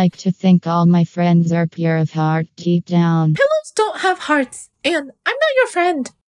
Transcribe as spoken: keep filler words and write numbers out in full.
like to think all my friends are pure of heart deep down. Pillows don't have hearts, and I'm not your friend.